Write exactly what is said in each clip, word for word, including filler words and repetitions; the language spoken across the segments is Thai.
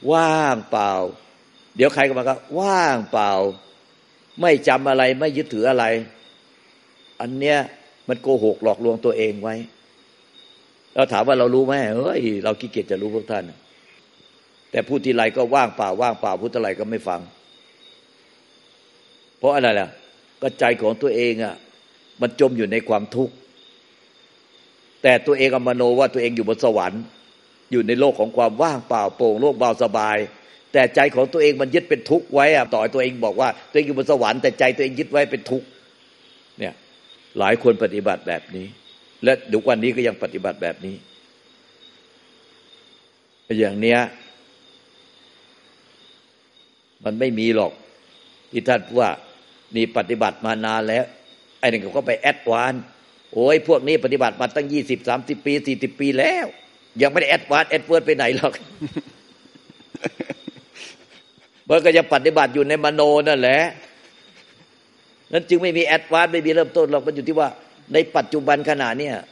ว่างเปล่าเดี๋ยวใครก็มาก็ว่างเปล่าไม่จำอะไรไม่ยึดถืออะไรอันเนี้ยมันโกหกหลอกลวงตัวเองไว้เราถามว่าเรารู้ไหมเฮ้ยเราขี้เกียจจะรู้พวกท่านแต่พูดทีไรก็ว่างเปล่าว่างเปล่าพูดอะไรก็ไม่ฟังเพราะอะไรล่ะก็ใจของตัวเองอ่ะมันจมอยู่ในความทุกข์แต่ตัวเองมโนว่าตัวเองอยู่บนสวรรค์อยู่ในโลกของความว่างเปล่าโปร่งโล่งเบาสบายแต่ใจของตัวเองมันยึดเป็นทุกข์ไว้อ่ะต่อตัวเองบอกว่าตัวเองอยู่บนสวรรค์แต่ใจตัวเองยึดไว้เป็นทุกข์เนี่ยหลายคนปฏิบัติแบบนี้และทุกวันนี้ก็ยังปฏิบัติแบบนี้อย่างเนี้ยมันไม่มีหรอกที่ท่านว่านี่ปฏิบัติมานานแล้วไอ้นี่เขาก็ไปแอดวานซ์โอ้ยพวกนี้ปฏิบัติมาตั้งยี่สิบ สามสิบปีสี่สิบปีแล้วยังไม่ได้แอดวานซ์แอดเวิร์ดไปไหนหรอกมันก็ยังปฏิบัติอยู่ในมโนนั่นแหละนั้นจึงไม่มีแอดวานซ์ไม่มีเริ่มต้นหรอกมันอยู่ที่ว่าในปัจจุบันขณะเนี้ย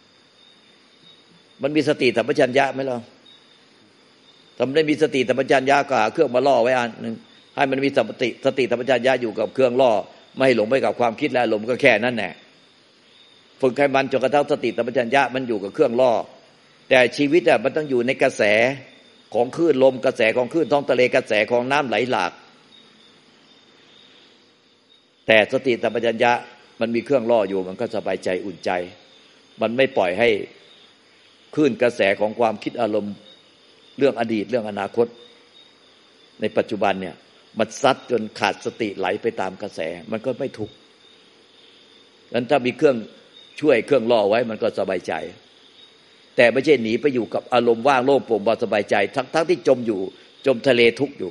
มันมีสติสัมปชัญญะไหมล่ะทำได้มีสติสัมปชัญญะก็หาเครื่องมาล่อไว้อันนึงให้มันมีสติสติสัมปชัญญะอยู่กับเครื่องล่อไม่ให้หลงไปกับความคิดและอารมณ์ก็แค่นั้นแหละฝึกให้มันจนกระทั่งสติสัมปชัญญะมันอยู่กับเครื่องล่อแต่ชีวิตอ่ะมันต้องอยู่ในกระแสของคลื่นลมกระแสของคลื่นท้องทะเลกระแสของน้ำไหลหลากแต่สติสัมปชัญญะมันมีเครื่องล่ออยู่มันก็สบายใจอุ่นใจมันไม่ปล่อยให้คลื่นกระแสของความคิดอารมณ์เรื่องอดีตเรื่องอนาคตในปัจจุบันเนี่ยมันซัดจนขาดสติไหลไปตามกระแสมันก็ไม่ทุกข์งั้นถ้ามีเครื่องช่วยเครื่องล่อไว้มันก็สบายใจแต่ไม่ใช่หนีไปอยู่กับอารมณ์ว่างโล่งโปร่งเบาสบายใจทั้งทั้งที่จมอยู่จมทะเลทุกข์อยู่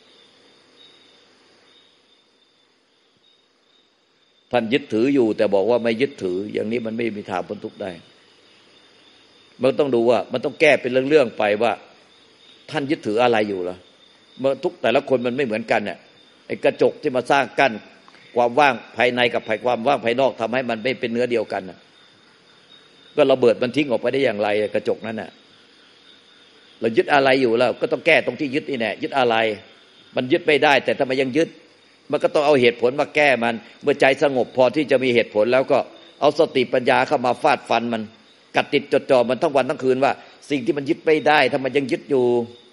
ท่านยึดถืออยู่แต่บอกว่าไม่ยึดถืออย่างนี้มันไม่มีทางพ้นทุกข์ได้มันต้องดูว่ามันต้องแก้เป็นเรื่องๆไปว่าท่านยึดถืออะไรอยู่ล่ะเมื่อทุกแต่ละคนมันไม่เหมือนกันเนี่ยไอ้กระจกที่มาสร้างกั้นความว่างภายในกับความว่างภายนอกทำให้มันไม่เป็นเนื้อเดียวกันน่ะก็ระเบิดมันทิ้งออกไปได้อย่างไรกระจกนั้นน่ะเรายึดอะไรอยู่แล้วก็ต้องแก้ตรงที่ยึดนี่แหละยึดอะไรมันยึดไม่ได้แต่ทำไมยังยึดมันก็ต้องเอาเหตุผลมาแก้มันเมื่อใจสงบพอที่จะมีเหตุผลแล้วก็เอาสติปัญญาเข้ามาฟาดฟันมันกัดติดจดจ่อมันทั้งวันทั้งคืนว่าสิ่งที่มันยึดไม่ได้ทำไมยังยึดอยู่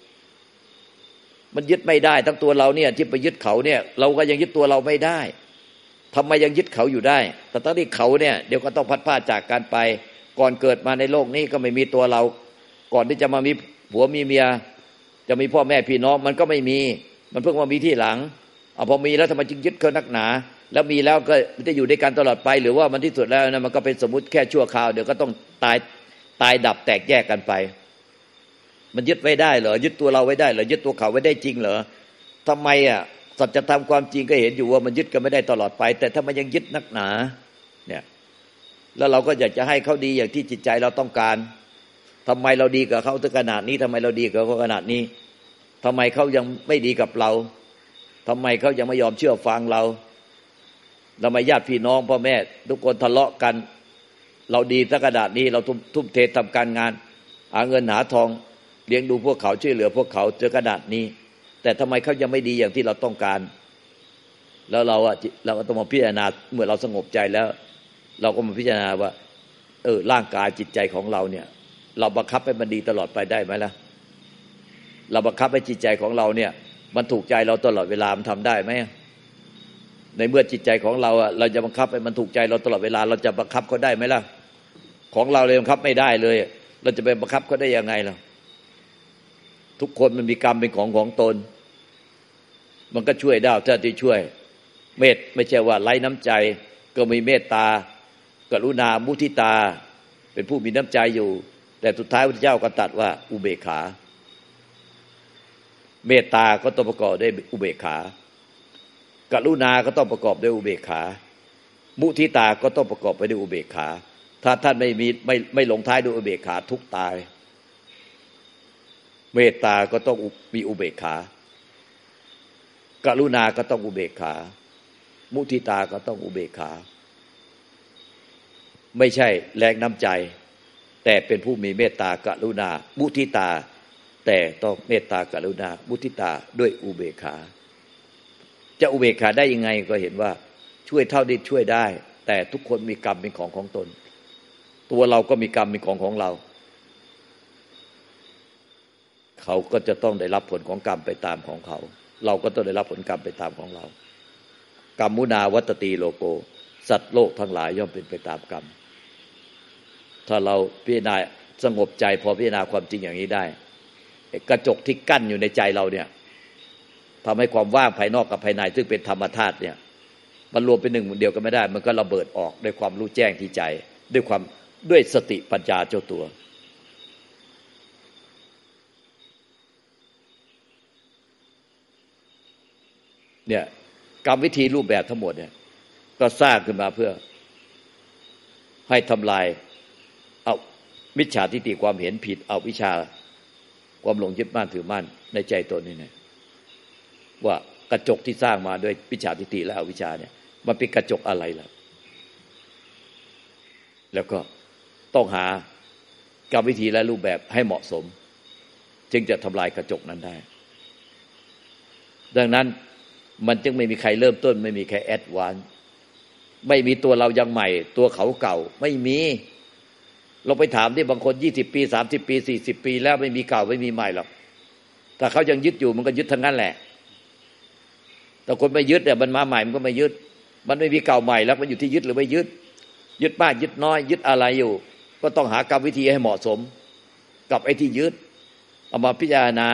มันยึดไม่ได้ทั้งตัวเราเนี่ยที่ไปยึดเขาเนี่ยเราก็ยังยึดตัวเราไม่ได้ทำไมยังยึดเขาอยู่ได้แต่ตอนที่เขาเนี่ยเดี๋ยวก็ต้องพัดพลาดจากกันไปก่อนเกิดมาในโลกนี้ก็ไม่มีตัวเราก่อนที่จะมามีผัวมีเมียจะมีพ่อแม่พี่น้องมันก็ไม่มีมันเพิ่งมามีที่หลังเอาพอมีแล้วทำไมจึงยึดเขานักหนาแล้วมีแล้วก็จะอยู่ด้วยกันตลอดไปหรือว่ามันที่สุดแล้วนะมันก็เป็นสมมุติแค่ชั่วคราวเดี๋ยวก็ต้องตายตายดับแตกแยกกันไปมันยึดไว้ได้เหรอยึดตัวเราไว้ได้เหรอยึดตัวเขาไว้ได้จริงเหรอทำไมอ่ะสัจธรรมความจริงก็เห็นอยู่ว่ามันยึดกันไม่ได้ตลอดไปแต่ถ้ามันยังยึดนักหนาเนี่ยแล้วเราก็อยากจะให้เขาดีอย่างที่จิตใจเราต้องการทำไมเราดีกับเขาถึงขนาดนี้ทำไมเราดีกับเขาขนาดนี้ทำไมเขายังไม่ดีกับเราทำไมเขายังไม่ยอมเชื่อฟังเราทำไมญาติพี่น้องพ่อแม่ทุกคนทะเลาะกันเราดีสักขนาดนี้เราทุ่มเททำการงานหาเงินหาทองเลี้ยงดูพวกเขาช่วยเหลือพวกเขาจนขนาดนี้แต่ทำไมเขายังไม่ดีอย่างที่เราต้องการแล้วเราอ่ะเราก็ต้องมาพิจารณาเมื่อเราสงบใจแล้วเราก็มาพิจารณาว่าเออร่างกายจิตใจของเราเนี่ยเราบังคับให้มันดีตลอดไปได้ไหมล่ะเราบังคับให้จิตใจของเราเนี่ยมันถูกใจเราตลอดเวลามันทำได้ไหมในเมื่อจิตใจของเราอ่ะเราจะบังคับให้มันถูกใจเราตลอดเวลาเราจะบังคับเขาได้ไหมล่ะของเราเลยบังคับไม่ได้เลยเราจะไปบังคับเขาได้ยังไงล่ะทุกคนมันมีกรรมเป็นของของตนมันก็ช่วยได้ถ้าที่ช่วยเมตไม่ใช่ว่าไร้น้ำใจก็มีเมตตากรุณามุทิตาเป็นผู้มีน้ำใจอยู่แต่สุดท้ายพระเจ้าก็ตรัสว่าอุเบกขาเมตตาก็ต้องประกอบด้วยอุเบกขากรุณาก็ต้องประกอบด้วยอุเบกขามุทิตาก็ต้องประกอบไปด้วยอุเบกขาถ้าท่านไม่มีไม่ไม่ลงท้ายด้วยอุเบกขาทุกตายเมตตาก็ต้องมีอุเบกขากรุณาก็ต้องอุเบกขามุทิตาก็ต้องอุเบกขาไม่ใช่แรงน้ำใจแต่เป็นผู้มีเมตตากรุณามุทิตาแต่ต้องเมตตากรุณามุทิตาด้วยอุเบกขาจะอุเบกขาได้ยังไงก็เห็นว่าช่วยเท่าที่ช่วยได้แต่ทุกคนมีกรรมเป็นของของตนตัวเราก็มีกรรมเป็นของของเราเขาก็จะต้องได้รับผลของกรรมไปตามของเขาเราก็ต้องได้รับผลกรรมไปตามของเรากรรมุนาวัตตีโลโกสัตว์โลกทั้งหลายย่อมเป็นไปตามกรรมถ้าเราพิจารณาสงบใจพอพิจารณาความจริงอย่างนี้ได้กระจกที่กั้นอยู่ในใจเราเนี่ยทำให้ความว่างภายนอกกับภายในซึ่งเป็นธรรมธาตุเนี่ยมันรวมเป็นหนึ่งเดียวกันไม่ได้มันก็ระเบิดออกด้วยความรู้แจ้งที่ใจด้วยความด้วยสติปัญญาเจ้าตัวเนี่ยกรรมวิธีรูปแบบทั้งหมดเนี่ยก็สร้างขึ้นมาเพื่อให้ทำลายเอามิจฉาทิฏฐิความเห็นผิดเอาวิชาความหลงยึดมั่นถือมั่นในใจตนนี่เนี่ยว่ากระจกที่สร้างมาด้วยมิจฉาทิฏฐิและอวิชชาเนี่ยมันเป็นกระจกอะไรล่ะแล้วก็ต้องหากรรมวิธีและรูปแบบให้เหมาะสมจึงจะทำลายกระจกนั้นได้ดังนั้นมันจึงไม่มีใครเริ่มต้นไม่มีใครแอดวานซ์ไม่มีตัวเรายังใหม่ตัวเขาเก่าไม่มีเราไปถามที่บางคนยี่สิบปีสามสิบปีสี่สิบปีแล้วไม่มีเก่าไม่มีใหม่หรอกแต่เขายังยึดอยู่มันก็ยึดทั้งนั้นแหละแต่คนไม่ยึดเนี่ยมันมาใหม่มันก็ไม่ยึดมันไม่มีเก่าใหม่แล้วมันอยู่ที่ยึดหรือไม่ยึดยึดมากยึดน้อยยึดอะไรอยู่ก็ต้องหากรรมวิธีให้เหมาะสมกับไอ้ที่ยึดเอามาพิจารณา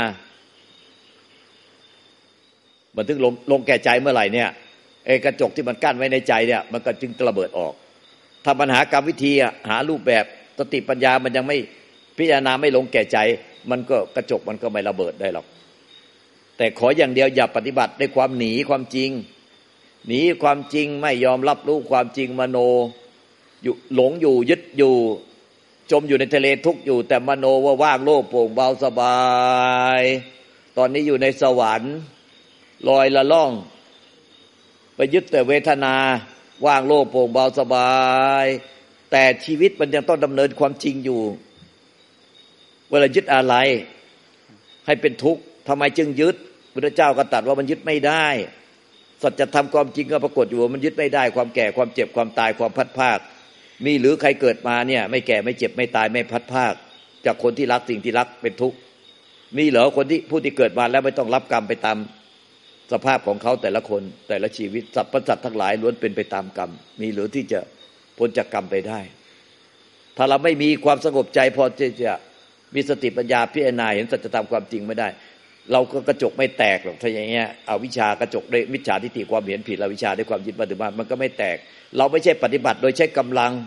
มันถึงลงลงแก่ใจเมื่อไหร่เนี่ยไอ้กระจกที่มันกั้นไว้ในใจเนี่ยมันก็จึงระเบิดออกถ้าปัญหากรรมวิธีหารูปแบบสติปัญญามันยังไม่พิจารณาไม่ลงแก่ใจมันก็กระจกมันก็ไม่ระเบิดได้หรอกแต่ขออย่างเดียวอย่าปฏิบัติด้วยความหนีความจริงหนีความจริงไม่ยอมรับรู้ความจริงมโนอยู่หลงอยู่ยึดอยู่จมอยู่ในทะเลทุกข์อยู่แต่มโนว่าว่างโล่งโปร่งเบาสบายตอนนี้อยู่ในสวรรค์ลอยละล่องไปยึดแต่เวทนาว่างโล่งโปร่งเบาสบายแต่ชีวิตมันยังต้องดำเนินความจริงอยู่เวลายึดอะไรให้เป็นทุกข์ทำไมจึงยึดพุทธเจ้าก็ตรัสว่ามันยึดไม่ได้สัจธรรมความจริงก็ปรากฏอยู่ว่ามันยึดไม่ได้ความแก่ความเจ็บความตายความพัดภาคมีหรือใครเกิดมาเนี่ยไม่แก่ไม่เจ็บไม่ตายไม่พัดภาคจากคนที่รักสิ่งที่รักเป็นทุกข์มีเหรอคนที่ผู้ที่เกิดมาแล้วไม่ต้องรับกรรมไปตามสภาพของเขาแต่ละคนแต่ละชีวิตสรรพสัตว์ทั้งหลายล้วนเป็นไปตามกรรมมีหรือที่จะพ้นจากกรรมไปได้ถ้าเราไม่มีความสงบใจพอที่จะมีสติปัญญาพิจารณาเห็นสัจธรรมความจริงไม่ได้เราก็กระจกไม่แตกหรอกถ้าอย่างเงี้ยเอาวิชากระจกด้วยมิจฉาทิฏฐิความเห็นผิดและวิชาด้วยความยึดมั่นถือมั่นมันก็ไม่แตกเราไม่ใช่ปฏิบัติโดยใช้กำลัง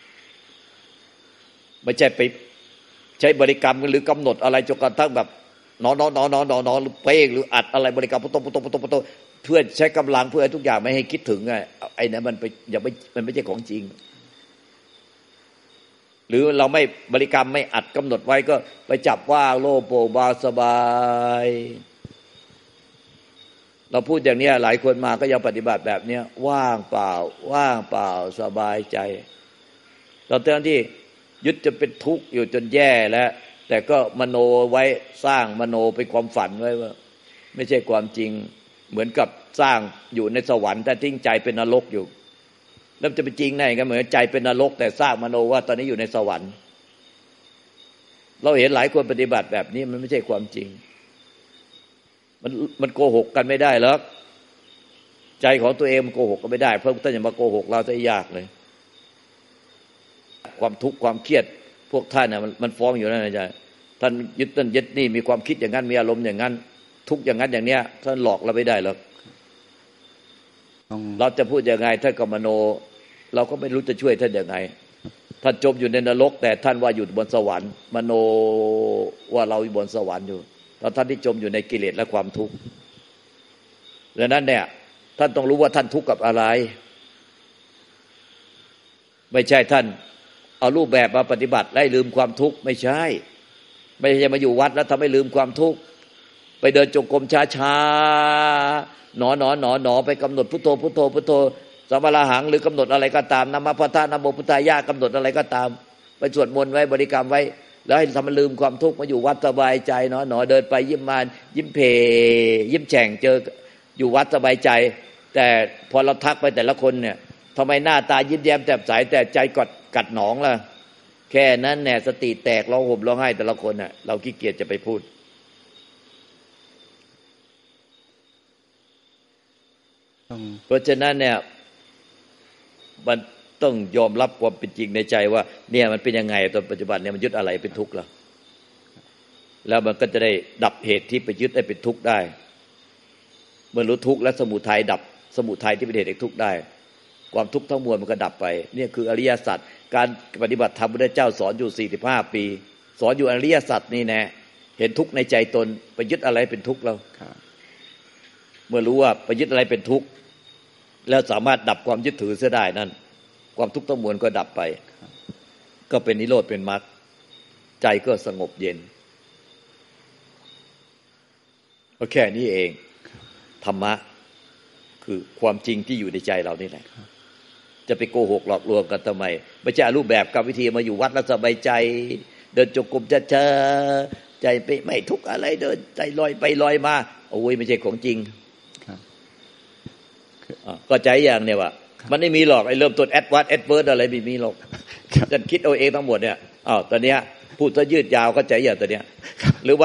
ไม่ใช่ไปใช้บริกรรมหรือกำหนดอะไรจนกระทั่งแบบนอนนอนนอนนอนนอนนอนหรือเป้งหรืออัดอะไรบริกรรมพุทโธพุทโธพุทโธพุทโธเพื่อใช้กำลังเพื่อทุกอย่างไม่ให้คิดถึงไงไอ้นั้นมันไปอย่าไม่มันไม่ใช่ของจริงหรือเราไม่บริกรรมไม่อัดกำหนดไว้ก็ไปจับว่างโล่งโปร่งเบาสบายเราพูดอย่างนี้หลายคนมาก็ยังปฏิบัติแบบนี้ว่างเปล่าว่างเปล่าสบายใจตอนตอนที่ยึดจะเป็นทุกข์อยู่จนแย่แล้วแต่ก็มโนไว้สร้างมโนเป็นความฝันไว้ว่าไม่ใช่ความจริงเหมือนกับสร้างอยู่ในสวรรค์แต่ทิ้งใจเป็นนรกอยู่แล้วจะเป็นจริงไงกันเหมือนใจเป็นนรกแต่สร้างมโนว่าตอนนี้อยู่ในสวรรค์เราเห็นหลายคนปฏิบัติแบบนี้มันไม่ใช่ความจริงมันมันโกหกกันไม่ได้หรอกใจของตัวเองมันโกหกกันไม่ได้เพราะท่านอย่ามาโกหกเราซะยากเลยความทุกข์ความเครียดพวกท่านน่ะมันมันฟ้องอยู่นั่นนะจ๊ะท่านยึดนั่นยึดนี่มีความคิดอย่างนั้นมีอารมณ์อย่างนั้นทุกอย่างนั้นอย่างเนี้ยท่านหลอกเราไม่ได้หรอกเราจะพูดยังไงท่านก็มโนเราก็ไม่รู้จะช่วยท่านยังไงท่านจมอยู่ในนรกแต่ท่านว่าอยู่บนสวรรค์มโนว่าเราอยู่บนสวรรค์อยู่ตอนท่านที่จมอยู่ในกิเลสและความทุกข์ดังนั้นเนี่ยท่านต้องรู้ว่าท่านทุกข์กับอะไรไม่ใช่ท่านเอารูปแบบมาปฏิบัติไล่ลืมความทุกข์ไม่ใช่ไม่ใช่มาอยู่วัดแล้วทำให้ลืมความทุกข์ไปเดินจงกรมช้าๆหนอหนอหนอหนอไปกำหนดพุทโธพุทโธพุทโธสัมมาระหังหรือกำหนดอะไรก็ตามนะมะพะทะนะโมพุทธายะกำหนดอะไรก็ตามไปสวดมนต์ไว้บริกรรมไว้แล้วให้ทำมันลืมความทุกข์มาอยู่วัดสบายใจเนาะหนอเดินไปยิ้มมายิ้มเพยิ้มแฉ่งเจออยู่วัดสบายใจแต่พอเราทักไปแต่ละคนเนี่ยทำไมหน้าตายิ้มแย้มแจ่มใสแต่ใจกัดกัดหนองล่ะแค่นั้นแน่สติแตกร้องห่มร้องไห้แต่ละคนน่ะเราขี้เกียจจะไปพูดเพราะฉะนั้นเนี่ยมันต้องยอมรับความเป็นจริงในใจว่าเนี่ยมันเป็นยังไงตอนปัจจุบันเนี่ยมันยึดอะไรเป็นทุกข์แล้วแล้วมันก็จะได้ดับเหตุที่ไปยึดได้เป็นทุกข์ได้เมื่อรู้ทุกข์และสมุทัยดับสมุทัยที่เป็นเหตุแห่งทุกข์ได้ความทุกข์ทั้งมวลมันก็ดับไปเนี่ยคืออริยสัจการปฏิบัติธรรมพระพุทธเจ้าสอนอยู่สี่สิบห้าปีสอนอยู่อริยสัจนี่แน่เห็นทุกข์ในใจตนไปยึดอะไรเป็นทุกข์แล้วเมื่อรู้ว่าไปยึดอะไรเป็นทุกข์แล้วสามารถดับความยึดถือเสียได้นั่นความทุกข์ทั้งมวลก็ดับไปก็เป็นนิโรธเป็นมรรคใจก็สงบเย็นก็แค่นี้เองธรรมะคือความจริงที่อยู่ในใจเรานี่แหละจะไปโกหกหลอกลวงกันทำไมไม่ใช่รูปแบบกับวิธีมาอยู่วัดแล้วสบายใจเดินจงกรมช้าๆใจไปไม่ทุกข์อะไรเดินใจลอยไปลอยมาโอ้ยไม่ใช่ของจริงก็ใจอย่างเนี่ยว่ามันไม่มีหรอกไอ้เริ่มต้นแอดวานซ์แอดเวิร์ดอะไรไม่มีหรอกฉันคิดเอาเองทั้งหมดเนี่ยอ้าวตอนเนี้ยพูดซะยืดยาวเข้าใจอย่างตอนเนี้ยหรือว่า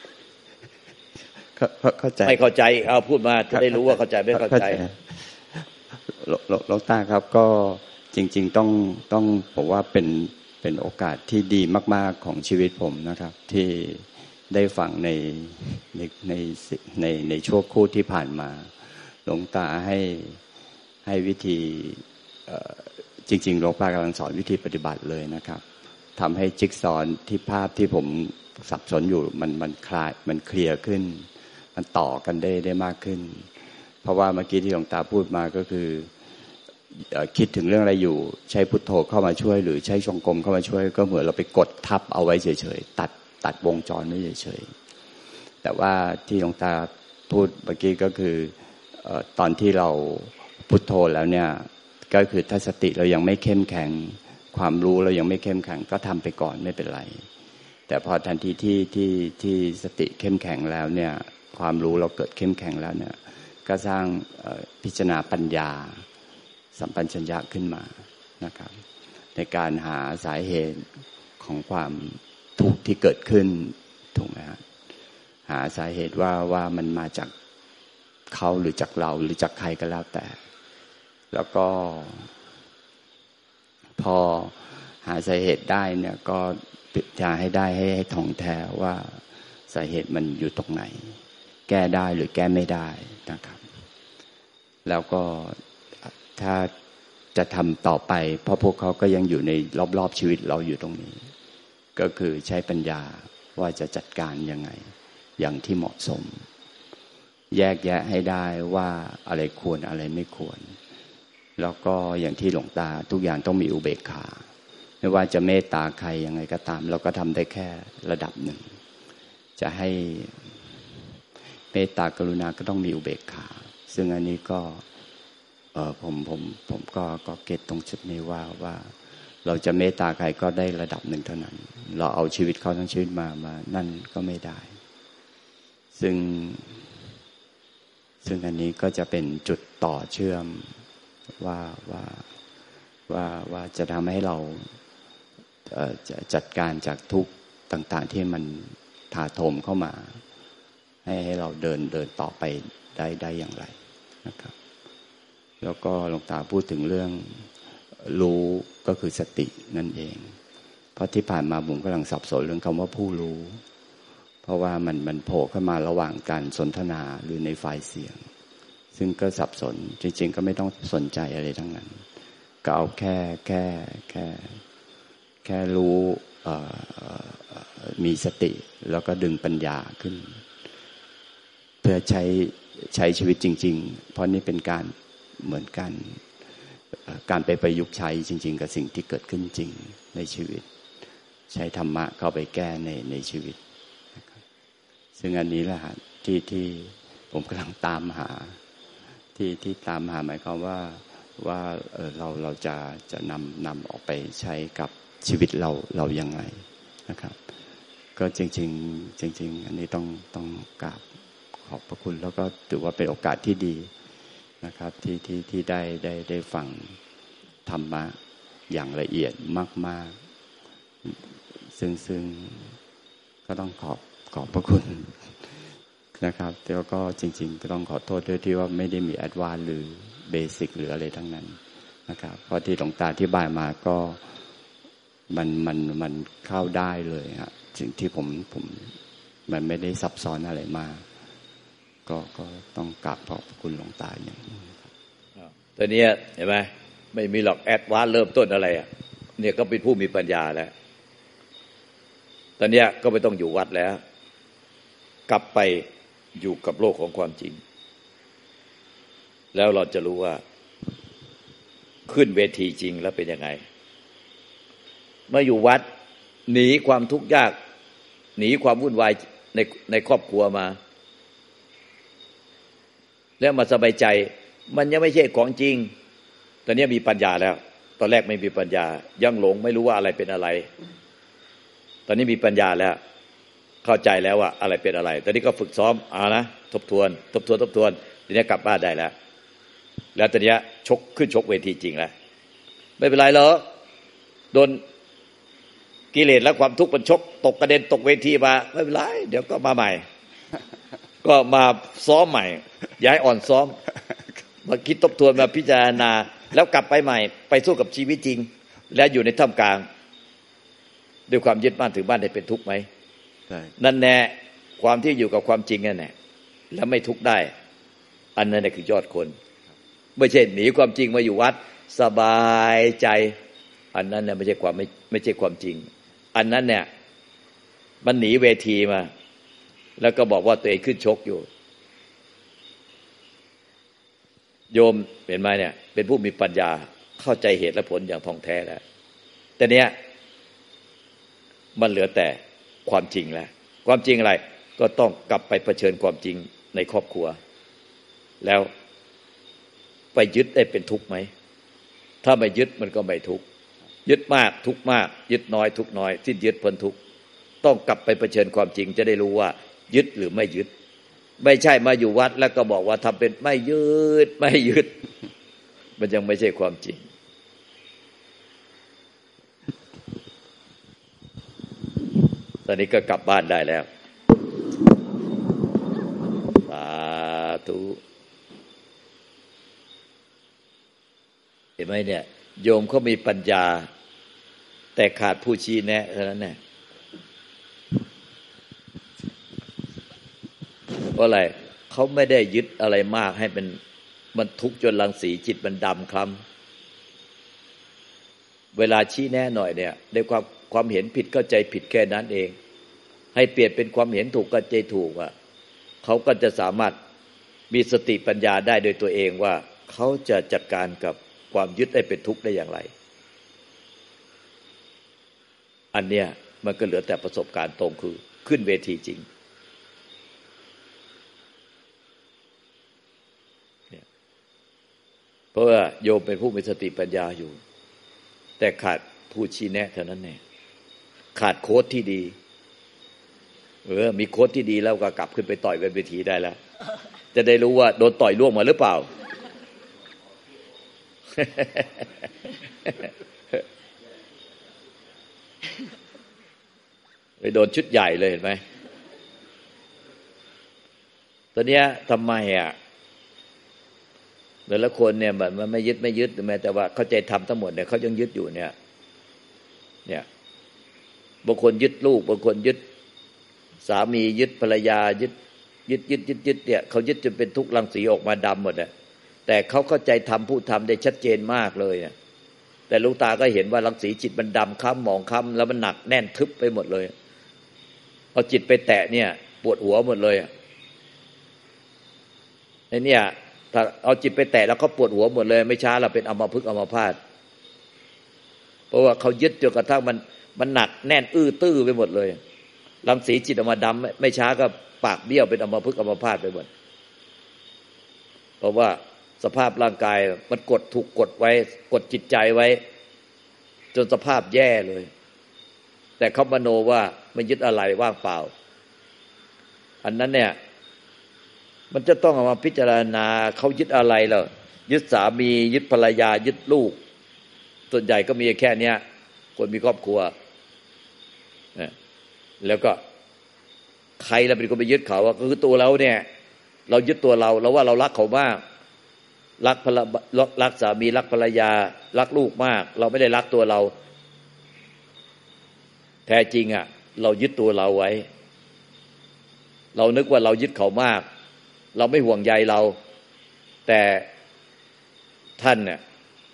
เข้าใจไม่เข้าใจเอาพูดมาจะได้รู้ว่าเข้าใจไม่เข้าใจหลวงตาครับก็จริงๆต้องต้องผมว่าเป็นเป็นโอกาสที่ดีมากๆของชีวิตผมนะครับที่ได้ฟังในในในในในช่วงคู่ที่ผ่านมาหลวงตาให้ให้วิธีจริงๆหลวงตากำลังสอนวิธีปฏิบัติเลยนะครับทำให้จิ๊กซอว์ที่ภาพที่ผมสับสนอยู่มันมันคลายมันเคลียร์ขึ้นมันต่อกันได้ได้มากขึ้นเพราะว่าเมื่อกี้ที่หลวงตาพูดมาก็คือคิดถึงเรื่องอะไรอยู่ใช้พุทโธเข้ามาช่วยหรือใช้จงกรมเข้ามาช่วยก็เหมือนเราไปกดทับเอาไว้เฉยๆตัดตัดวงจรไว้เฉยๆแต่ว่าที่หลวงตาพูดเมื่อกี้ก็คือตอนที่เราพุทโธแล้วเนี่ยก็คือถ้าสติเรายังไม่เข้มแข็งความรู้เรายังไม่เข้มแข็งก็ทำไปก่อนไม่เป็นไรแต่พอทันทีที่ที่ที่สติเข้มแข็งแล้วเนี่ยความรู้เราเกิดเข้มแข็งแล้วเนี่ยก็สร้างพิจารณาปัญญาสัมปชัญญะขึ้นมานะครับในการหาสาเหตุของความทุกข์ที่เกิดขึ้นถูกไหมฮะหาสาเหตุว่าว่ามันมาจากเขาหรือจากเราหรือจากใครก็แล้วแต่แล้วก็พอหาสาเหตุได้เนี่ยก็พิจารณาให้ได้ให้ให้ท่องแท้ว่าสาเหตุมันอยู่ตรงไหนแก้ได้หรือแก้ไม่ได้นะครับแล้วก็ถ้าจะทำต่อไปเพราะพวกเขาก็ยังอยู่ในรอบๆชีวิตเราอยู่ตรงนี้ก็คือใช้ปัญญาว่าจะจัดการยังไงอย่างที่เหมาะสมแยกแยะให้ได้ว่าอะไรควรอะไรไม่ควรแล้วก็อย่างที่หลวงตาทุกอย่างต้องมีอุเบกขาไม่ว่าจะเมตตาใครยังไงก็ตามเราก็ทำได้แค่ระดับหนึ่งจะให้เมตตากรุณาก็ต้องมีอุเบกขาซึ่งอันนี้ก็เออผมผมผมก็ก็เก็ตตรงจุดนี้ว่าว่าเราจะเมตตาใครก็ได้ระดับหนึ่งเท่านั้นเราเอาชีวิตเขาทั้งชีวิตมามานั่นก็ไม่ได้ซึ่งซึ่งอันนี้ก็จะเป็นจุดต่อเชื่อมว่าว่าว่าว่าจะทำให้เราเอ่อจะจัดการจากทุกข์ต่างๆที่มันถาโถมเข้ามาให้ให้เราเดินเดินต่อไปได้ได้อย่างไรนะครับแล้วก็หลวงตาพูดถึงเรื่องรู้ก็คือสตินั่นเองเพราะที่ผ่านมาผมกำลังสับสนเรื่องคำว่าผู้รู้เพราะว่ามันมันโผล่ขึ้นมาระหว่างการสนทนาหรือในไฟล์เสียงซึ่งก็สับสนจริงๆก็ไม่ต้องสนใจอะไรทั้งนั้นก็เอาแค่แค่แค่แค่รู้มีสติแล้วก็ดึงปัญญาขึ้นเพื่อใช้ใช้ชีวิตจริงๆเพราะนี่เป็นการเหมือนกันการไปประยุกต์ใช้จริงๆกับสิ่งที่เกิดขึ้นจริงในชีวิตใช้ธรรมะเข้าไปแก้ในในชีวิตซึ่งอันนี้แหละฮะที่ที่ผมกำลังตามหาที่ที่ตามหาหมายความว่าว่าเออเราเราจะจะนำนำออกไปใช้กับชีวิตเราเรายังไงนะครับก็จริงๆจริงๆอันนี้ต้องต้องกราบขอบพระคุณแล้วก็ถือว่าเป็นโอกาสที่ดีนะครับที่ที่ที่ได้ได้ได้ฟังธรรมะอย่างละเอียดมากๆซึ่งซึ่งก็ต้องขอบขอบพระคุณนะครับแล้วก็จริงๆก็ต้องขอโทษด้วยที่ว่าไม่ได้มีแอดวานซ์หรือเบสิกหรืออะไรทั้งนั้นนะครับเพราะที่หลวงตาอธิบายมาก็มันมันมันเข้าได้เลยฮะสิ่งที่ผมผมมันไม่ได้ซับซ้อนอะไรมากก็ก็ต้องกราบขอบคุณหลวงตาอย่างนี้ครับตอนนี้เห็นไหมไม่มีหรอกแอดวานซ์เริ่มต้นอะไรอ่ะเนี่ยก็เป็นผู้มีปัญญาแล้วตอนนี้ก็ไม่ต้องอยู่วัดแล้วกลับไปอยู่กับโลกของความจริงแล้วเราจะรู้ว่าขึ้นเวทีจริงแล้วเป็นยังไงเมื่ออยู่วัดหนีความทุกข์ยากหนีความวุ่นวายในในครอบครัวมาแล้วมาสบายใจมันยังไม่ใช่ของจริงตอนนี้มีปัญญาแล้วตอนแรกไม่มีปัญญายังหลงไม่รู้ว่าอะไรเป็นอะไรตอนนี้มีปัญญาแล้วเข้าใจแล้วว่าอะไรเป็นอะไรตอนนี้ก็ฝึกซ้อมเอานะทบทวนทบทวนทบทวนทีนี้กลับบ้านได้แล้วแล้วตอนนี้ชกขึ้นชกเวทีจริงแล้วไม่เป็นไรหรอกโดนกิเลสและความทุกข์มันชกตกกระเด็นตกเวทีมาไม่เป็นไรเดี๋ยวก็มาใหม่ก็มาซ้อมใหม่ย้ายอ่อนซ้อมมาคิดทบทวนมาพิจารณาแล้วกลับไปใหม่ไปสู้กับชีวิตจริงแล้วอยู่ในท่ามกลางด้วยความยึดมั่นถือมั่นได้เป็นทุกข์ไหมนั่นแน่ความที่อยู่กับความจริงนั่นแหละแล้วไม่ทุกข์ได้อันนั้นแหละคือยอดคนไม่ใช่หนีความจริงมาอยู่วัดสบายใจอันนั้นเนี่ยไม่ใช่ความไม่ไม่ใช่ความจริงอันนั้นเนี่ยมันหนีเวทีมาแล้วก็บอกว่าตัวเองขึ้นชกอยู่โยมเห็นไหมเนี่ยเป็นผู้มีปัญญาเข้าใจเหตุและผลอย่างท่องแท้แล้วแต่เนี้ยมันเหลือแต่ความจริงแล้วความจริงอะไรก็ต้องกลับไปเผชิญความจริงในครอบครัวแล้วไปยึดได้เป็นทุกข์ไหมถ้าไม่ยึดมันก็ไม่ทุกข์ยึดมากทุกข์มากยึดน้อยทุกข์น้อยสิ้นยึดพ้นทุกข์ต้องกลับไปเผชิญความจริงจะได้รู้ว่ายึดหรือไม่ยึดไม่ใช่มาอยู่วัดแล้วก็บอกว่าทำเป็นไม่ยึดไม่ยึดมันยังไม่ใช่ความจริงตอนนี้ก็กลับบ้านได้แล้วสาธุเห็นไหมเนี่ยโยมเขามีปัญญาแต่ขาดผู้ชี้แนะเท่านั้นแหละเพราะอะไรเขาไม่ได้ยึดอะไรมากให้มันมันทุกข์จนรังสีจิตมันดำคล้ำเวลาชี้แนะหน่อยเนี่ยในความความเห็นผิดเข้าใจผิดแค่นั้นเองให้เปลี่ยนเป็นความเห็นถูกเข้าใจถูกอ่ะเขาก็จะสามารถมีสติปัญญาได้โดยตัวเองว่าเขาจะจัดการกับความยึดให้เป็นทุกข์ได้อย่างไรอันเนี้ยมันก็เหลือแต่ประสบการณ์ตรงคือขึ้นเวทีจริงเนี่ยเพราะว่าโยมเป็นผู้มีสติปัญญาอยู่แต่ขาดผู้ชี้แนะเท่านั้นแน่ขาดโค้ชที่ดีเออมีโค้ชที่ดีแล้วก็กลับขึ้นไปต่อยบนเวทีได้แล้วจะได้รู้ว่าโดนต่อยล่วงมาหรือเปล่า ไปโดนชุดใหญ่เลยเห็นไหมตอนนี้ทำไมอ่ะแต่ละคนเนี่ยแบบมันไม่ยึดไม่ยึดแม้แต่ว่าเข้าใจทำทั้งหมดเนี่ยเขายังยึดอยู่เนี่ยเนี่ยบางคนยึดลูกบางคนยึดสามียึดภรรยายึดยึดยึดยึดยึดเนี่ยเขายึดจนเป็นทุกข์รังสีออกมาดำหมดอ่ะแต่เขาเข้าใจทำพูดทำได้ชัดเจนมากเลยเนี่ยแต่ลูกตาก็เห็นว่ารังสีจิตมันดำค้ำหมองค้ำแล้วมันหนักแน่นทึบไปหมดเลยเอาจิตไปแตะเนี่ยปวดหัวหมดเลยไอ้เนี่ยถ้าเอาจิตไปแตะแล้วเขาปวดหัวหมดเลยไม่ช้าเราเป็นอัมพฤกษ์อัมพาตเพราะว่าเขายึดจนกระทั่งมันมันหนักแน่นอื้อตื้อไปหมดเลยรังสีจิตออกมาดำไม่ช้าก็ปากเบี้ยวเป็นอัมพฤกษ์อัมพาตไปหมดเพราะว่าสภาพร่างกายมันกดถูกกดไว้กดจิตใจไว้จนสภาพแย่เลยแต่เขามโนว่าไม่ยึดอะไรว่างเปล่าอันนั้นเนี่ยมันจะต้องเอามาพิจารณาเขายึดอะไรล่ะยึดสามียึดภรรยายึดลูกส่วนใหญ่ก็มีแค่เนี้ยคนมีครอบครัวแล้วก็ใครเราเป็นคนไปยึดเขาก็คือตัวเราเนี่ยเรายึดตัวเราเราว่าเรารักเขามากรักภรรยารักสามีรักภรรยารักลูกมากเราไม่ได้รักตัวเราแท้จริงอ่ะเรายึดตัวเราไว้เรานึกว่าเรายึดเขามากเราไม่ห่วงใยเราแต่ท่านเนี่ย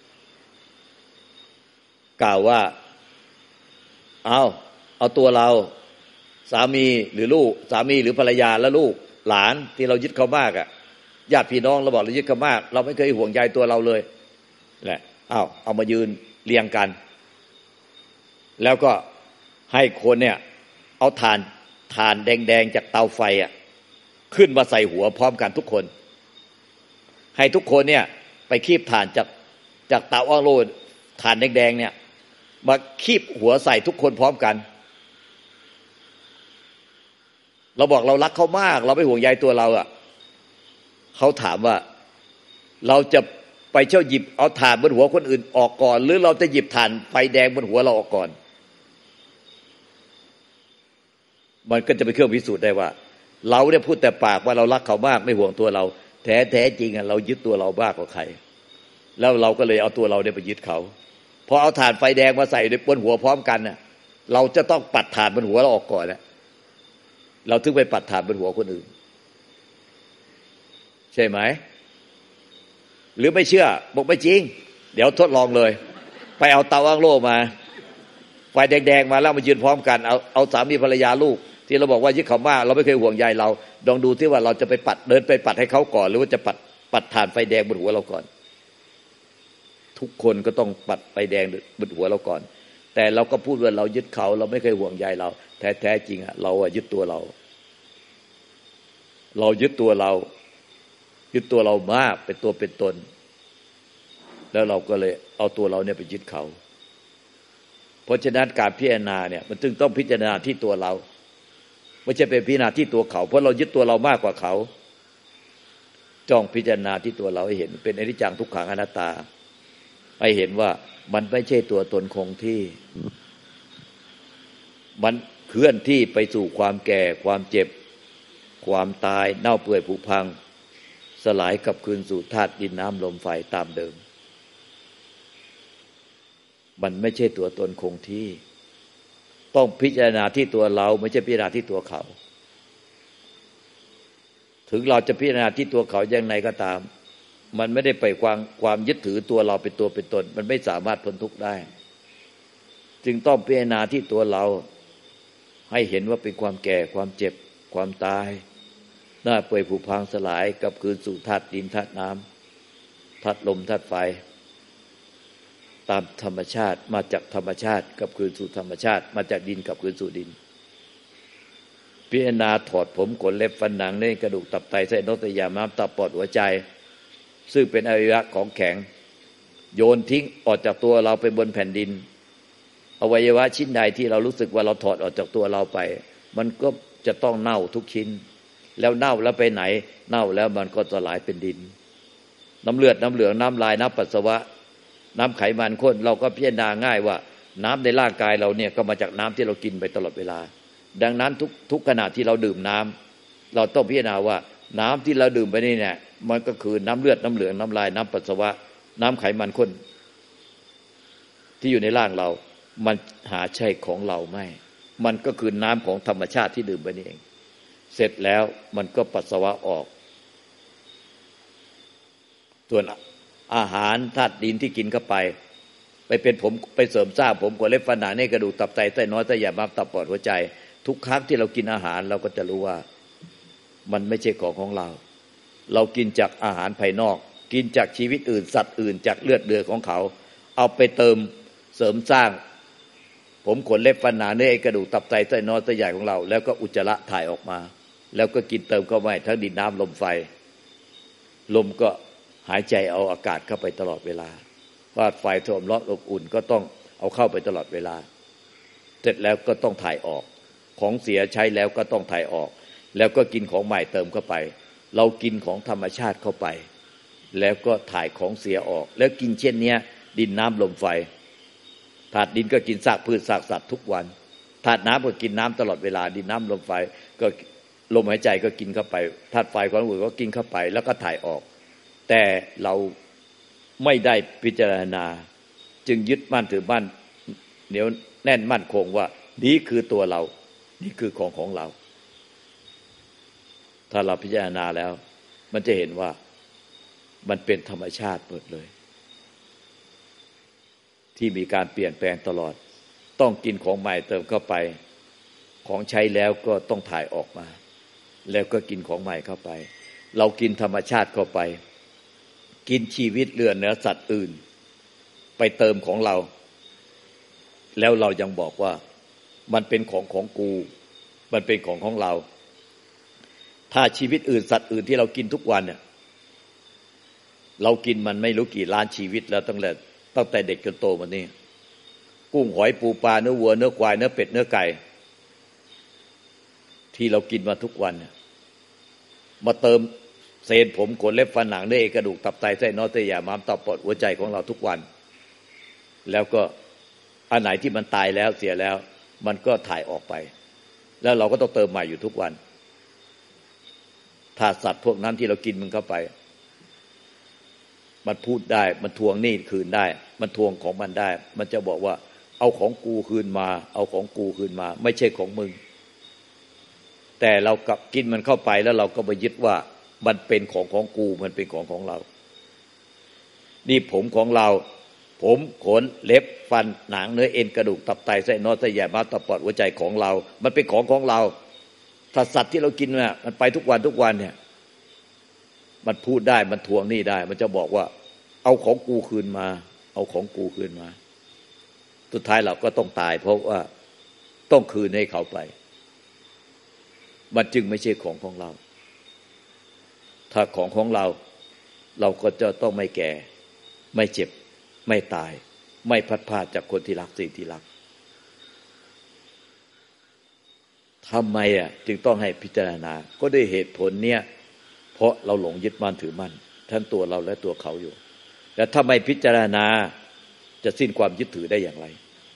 กล่าวว่าเอาเอาตัวเราสามีหรือลูกสามีหรือภรรยาและลูกหลานที่เรายึดเขามากอ่ะญาติพี่น้องเราบอกเรายึดเขามากเราไม่เคยห่วงใยตัวเราเลยแหละเอาเอามายืนเรียงกันแล้วก็ให้คนเนี่ยเอาถ่านถ่านแดงๆจากเตาไฟอ่ะขึ้นมาใส่หัวพร้อมกันทุกคนให้ทุกคนเนี่ยไปคีบถ่านจากจากเตาอ้างโลถ่านแดงๆเนี่ยมาคีบหัวใส่ทุกคนพร้อมกันเราบอกเรารักเขามากเราไม่ห่วงใยตัวเราอ่ะเขาถามว่าเราจะไปเช่าหยิบเอาถ่านบนหัวคนอื่นออกก่อนหรือเราจะหยิบถ่านไฟแดงบนหัวเราออกก่อนมันก็จะเป็นเครื่องพิสูจน์ได้ว่าเราเนี่ยพูดแต่ปากว่าเรารักเขามากไม่ห่วงตัวเราแท้แท้จริงอ่ะเรายึดตัวเรามากกว่าใครแล้วเราก็เลยเอาตัวเราเนี่ยไปยึดเขาพอเอาถ่านไฟแดงมาใส่บนหัวพร้อมกันน่ะเราจะต้องปัดถ่านบนหัวเราออกก่อนนะเราถึงไปปัดถ่านบนหัวคนอื่นใช่ไหมหรือไม่เชื่อบอกไม่จริงเดี๋ยวทดลองเลยไปเอาเตาอ้างโล่มาไฟแดงๆมาแล้วมายืนพร้อมกันเอาเอาสามีภรรยาลูกที่เราบอกว่ายึดเขามากเราไม่เคยห่วงใยเราลองดูที่ว่าเราจะไปปัดเดินไปปัดให้เขาก่อนหรือว่าจะปัดปัดถ่านไฟแดงบนหัวเราก่อนทุกคนก็ต้องปัดไฟแดงบนหัวเราก่อนแต่เราก็พูดว่าเรายึดเขาเราไม่เคยห่วงใยเราแท้แท้จริงอ่ะเราอะยึดตัวเราเรายึดตัวเรายึดตัวเรามากเป็นตัวเป็นตนแล้วเราก็เลยเอาตัวเราเนี่ยไปยึดเขาเพราะฉะนั้นการพิจารณาเนี่ยมันจึงต้องพิจารณาที่ตัวเราไม่ใช่เป็นพิจารณาที่ตัวเขาเพราะเรายึดตัวเรามากกว่าเขาจ้องพิจารณาที่ตัวเราให้เห็นเป็นอนิจจังทุกขังอนัตตาให้เห็นว่ามันไม่ใช่ตัวตนคงที่มันเคลื่อนที่ไปสู่ความแก่ความเจ็บความตายเน่าเปื่อยผุพังสลายกลับคืนสู่ธาตุดินน้ำลมไฟตามเดิมมันไม่ใช่ตัวตนคงที่ต้องพิจารณาที่ตัวเราไม่ใช่พิจารณาที่ตัวเขาถึงเราจะพิจารณาที่ตัวเขาอย่างไรก็ตามมันไม่ได้ไปความความยึดถือตัวเราเป็นตัวเป็นตนมันไม่สามารถพ้นทุกข์ได้จึงต้องพิจารณาที่ตัวเราให้เห็นว่าเป็นความแก่ความเจ็บความตายหน้าเปื่อยผุพังสลายกลับคืนสู่ธาตุดินธาตุน้ำธาตุลมธาตุไฟตามธรรมชาติมาจากธรรมชาติกลับคืนสู่ธรรมชาติมาจากดินกลับคืนสู่ดินพิจารณาถอดผมขนเล็บฟันหนังเนื้อกระดูกตับไตไส้นกไตยาม้ามตับปอดหัวใจซึ่งเป็นอวัยวะของแข็งโยนทิ้งออกจากตัวเราไปบนแผ่นดินอวัยวะชิ้นใดที่เรารู้สึกว่าเราถอดออกจากตัวเราไปมันก็จะต้องเน่าทุกชิ้นแล้วเน่าแล้วไปไหนเน่าแล้วมันก็สลายเป็นดินน้ำเลือดน้ำเหลืองน้ำลายน้ำปัสสาวะน้ำไขมันข้นเราก็พิจารณาง่ายว่าน้ำในร่างกายเราเนี่ยก็มาจากน้ำที่เรากินไปตลอดเวลาดังนั้นทุกทุกขณะที่เราดื่มน้ำเราต้องพิจารณาว่าน้ำที่เราดื่มไปนี่เนี่ยมันก็คือน้ำเลือดน้ำเหลืองน้ำลายน้ำปัสสาวะน้ำไขมันข้นที่อยู่ในร่างเรามันหาใช่ของเราไม่มันก็คือน้ำของธรรมชาติที่ดื่มไปนี่เองเสร็จแล้วมันก็ปัสสาวะออกส่วนอาหารธาตุดินที่กินเข้าไปไปเป็นผมไปเสริมสร้างผมขนเล็บฟันหนังเนื้อกระดูกตับไตไส้น้อยไส้ใหญ่ม้ามตับปอดหัวใจทุกครั้งที่เรากินอาหารเราก็จะรู้ว่ามันไม่ใช่ของของเราเรากินจากอาหารภายนอกกินจากชีวิตอื่นสัตว์อื่นจากเลือดเดือดของเขาเอาไปเติมเสริมสร้างผมขนเล็บฟันหนังเนื้อกระดูกตับไตไส้น้อยไส้ใหญ่ของเราแล้วก็อุจจาระถ่ายออกมาแล้วก็กินเติมเข้าไปทั้งดินน้ำลมไฟลมก็หายใจเอาอากาศเข้าไปตลอดเวลาธาตุไฟท่วมร้อนอบอุ่นก็ต้องเอาเข้าไปตลอดเวลาเสร็จแล้วก็ต้องถ่ายออกของเสียใช้แล้วก็ต้องถ่ายออกแล้วก็กินของใหม่เติมเข้าไปเรากินของธรรมชาติเข้าไปแล้วก็ถ่ายของเสียออกแล้วกินเช่นนี้ดินน้ำลมไฟธาตุดินก็กินซากพืชซากสัตว์ทุกวันธาตุน้ำก็กินน้ำตลอดเวลาดินน้ำลมไฟก็ลมหายใจก็กินเข้าไปธาตุไฟความอุ่นก็กินเข้าไปแล้วก็ถ่ายออกแต่เราไม่ได้พิจารณาจึงยึดมั่นถือมั่นเหนียวแน่นมั่นคงว่านี่คือตัวเรานี่คือของของเราถ้าเราพิจารณาแล้วมันจะเห็นว่ามันเป็นธรรมชาติหมดเลยที่มีการเปลี่ยนแปลงตลอดต้องกินของใหม่เติมเข้าไปของใช้แล้วก็ต้องถ่ายออกมาแล้วก็กินของใหม่เข้าไปเรากินธรรมชาติเข้าไปกินชีวิตเลือเนื้อสัตว์อื่นไปเติมของเราแล้วเรายังบอกว่ามันเป็นของของกูมันเป็นของของเราถ้าชีวิตอื่นสัตว์อื่นที่เรากินทุกวันเนี่ยเรากินมันไม่รู้กี่ล้านชีวิตแล้วตั้งแต่ตั้งแต่เด็กจนโตมานี่กุ้งหอยปูปลาเนื้อวัวเนื้อควายเนื้อเป็ดเนื้อไก่ที่เรากินมาทุกวันเนี่ยมาเติมเศษผมขนเล็บฟันหนังเนื้อเอ็นกระดูกตับไตไส้น้อยไตใหญ่ม้ามตับปอดหัวใจของเราทุกวันแล้วก็อันไหนที่มันตายแล้วเสียแล้วมันก็ถ่ายออกไปแล้วเราก็ต้องเติมใหม่อยู่ทุกวันถ้าสัตว์พวกนั้นที่เรากินมันเข้าไปมันพูดได้มันทวงหนี้คืนได้มันทวงของมันได้มันจะบอกว่าเอาของกูคืนมาเอาของกูคืนมาไม่ใช่ของมึงแต่เรากลับกินมันเข้าไปแล้วเราก็ไปยึดว่ามันเป็นของของกูมันเป็นของของเรานี่ผมของเราผมขนเล็บฟันหนังเนื้อเอ็นกระดูกตับไตไส้น้อยไส้ใหญ่ม้ามตับปอดหัวใจของเรามันเป็นของของเราถ้าสัตว์ที่เรากินเนี่ยมันไปทุกวันทุกวันเนี่ยมันพูดได้มันทวงหนี้ได้มันจะบอกว่าเอาของกูคืนมาเอาของกูคืนมาสุดท้ายเราก็ต้องตายเพราะว่าต้องคืนให้เขาไปมันจึงไม่ใช่ของของเราถ้าของของเราเราก็จะต้องไม่แก่ไม่เจ็บไม่ตายไม่พัดพลาดจากคนที่รักสิ่งที่รักทำไมอ่ะจึงต้องให้พิจารณาก็ด้วยเหตุผลเนี่ยเพราะเราหลงยึดมั่นถือมั่นทั้งตัวเราและตัวเขาอยู่แล้วถ้าไม่พิจารณาจะสิ้นความยึดถือได้อย่างไร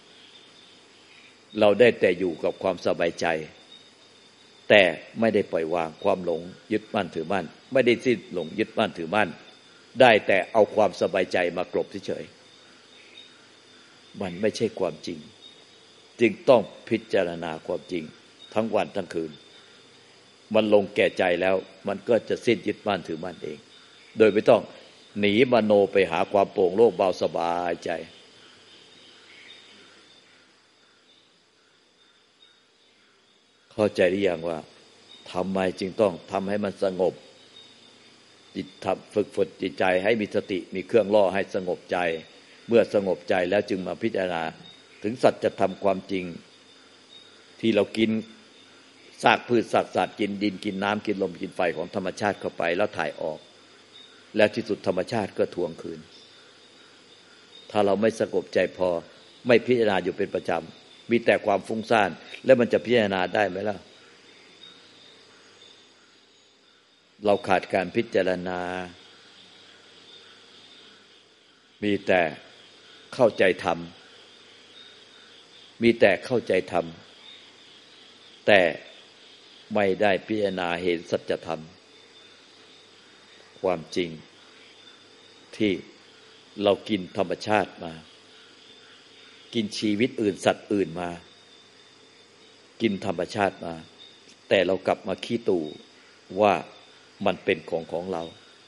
เราได้แต่อยู่กับความสบายใจแต่ไม่ได้ปล่อยวางความหลงยึดมั่นถือมั่นไม่ได้สิ้นหลงยึดมั่นถือมั่นได้แต่เอาความสบายใจมากลบเฉยๆมันไม่ใช่ความจริงจึงต้องพิจารณาความจริงทั้งวันทั้งคืนมันลงแก่ใจแล้วมันก็จะสิ้นยึดมั่นถือมั่นเองโดยไม่ต้องหนีมโนไปหาความโปร่งโล่งเบาสบายใจเข้าใจหรือยังว่าทำไมจึงต้องทำให้มันสงบจิตทำฝึกฝนจิตใจให้มีสติมีเครื่องล่อให้สงบใจเมื่อสงบใจแล้วจึงมาพิจารณาถึงสัจธรรมความจริงที่เรากินซากพืชซากสัตว์กินดินกินน้ำกินลมกินไฟของธรรมชาติเข้าไปแล้วถ่ายออกแล้วที่สุดธรรมชาติก็ทวงคืนถ้าเราไม่สงบใจพอไม่พิจารณาอยู่เป็นประจำมีแต่ความฟุ้งซ่านแล้วมันจะพิจารณาได้ไหมล่ะเราขาดการพิจารณามีแต่เข้าใจธรรมมีแต่เข้าใจธรรมแต่ไม่ได้พิจารณาเห็นสัจธรรมความจริงที่เรากินธรรมชาติมากินชีวิตอื่นสัตว์อื่นมากินธรรมชาติมาแต่เรากลับมาขี้ตู่ว่ามันเป็นของของเรา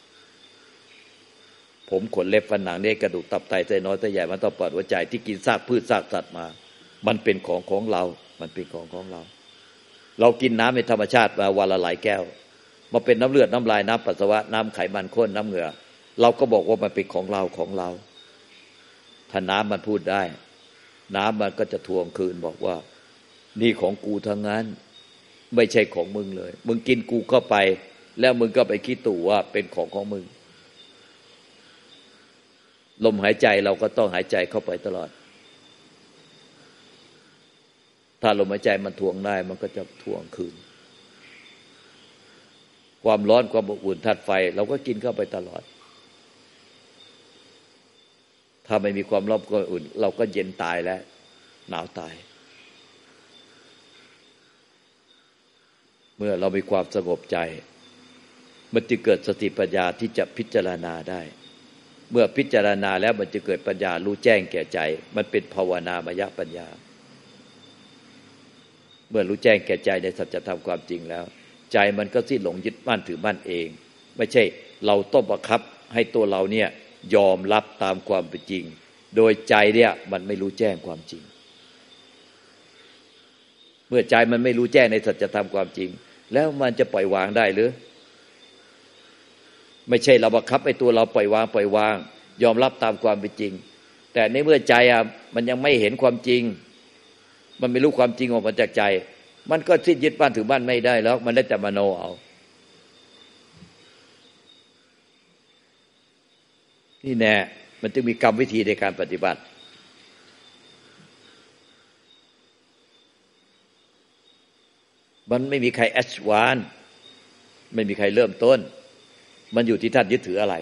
ผมขนเล็บฟันหนังเนื้อกระดูกตับไตไส้น้อยไส้ใหญ่ม้ามตับปอดหัวใจที่กินซากพืชซากสัตว์มามันเป็นของของเรามันเป็นของของเราเรากินน้ำในธรรมชาติมาวันละหลายแก้วมาเป็นน้ำเลือดน้ำลายน้ำปัสสาวะน้ำไขมันข้นน้ำเหงื่อเราก็บอกว่ามันเป็นของเราของเราถ้าน้ำมันพูดได้น้ำมันก็จะทวงคืนบอกว่านี่ของกูทั้งนั้นไม่ใช่ของมึงเลยมึงกินกูเข้าไปแล้วมึงก็ไปคิดตู่ว่าเป็นของของมึงลมหายใจเราก็ต้องหายใจเข้าไปตลอดถ้าลมหายใจมันทวงได้มันก็จะทวงคืนความร้อนความอบอุ่นธาตุไฟเราก็กินเข้าไปตลอดถ้าไม่มีความร้อนความอุ่นเราก็เย็นตายแล้วหนาวตายเมื่อเรามีความสงบใจมันจะเกิดสติปัญญาที่จะพิจารณาได้เมื่อพิจารณาแล้วมันจะเกิดปัญญารู้แจ้งแก่ใจมันเป็นภาวนามยปัญญาเมื่อรู้แจ้งแก่ใจในสัจธรรมความจริงแล้วใจมันก็สิ้นหลงยึดมั่นถือมั่นเองไม่ใช่เราต้องบังคับให้ตัวเราเนี่ยยอมรับตามความเป็นจริงโดยใจเนี่ยมันไม่รู้แจ้งความจริงเมื่อใจมันไม่รู้แจ้งในสัจธรรมความจริงแล้วมันจะปล่อยวางได้หรือไม่ใช่เราบังคับให้ตัวเราปล่อยวางปล่อยวางยอมรับตามความเป็นจริงแต่ในเมื่อใจอ่ะมันยังไม่เห็นความจริงมันไม่รู้ความจริงออกมาจากใจมันก็สิ้นยึดมั่นถือมั่นไม่ได้แล้วมันได้แต่มโนเอานี่แน่มันจึงมีกรรมวิธีในการปฏิบัติมันไม่มีใครแอดวานซ์ไม่มีใครเริ่มต้นมันอยู่ที่ท่านยึดถืออะไร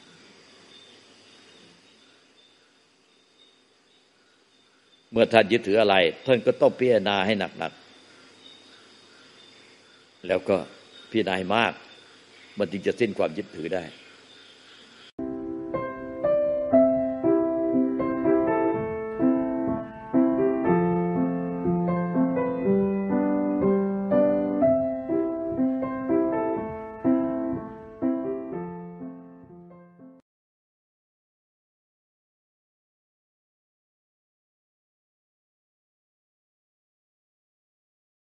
เมื่อท่านยึดถืออะไรท่านก็ต้องพิจารณาให้หนักๆแล้วก็พิจารณามากมันจึงจะสิ้นความยึดถือได้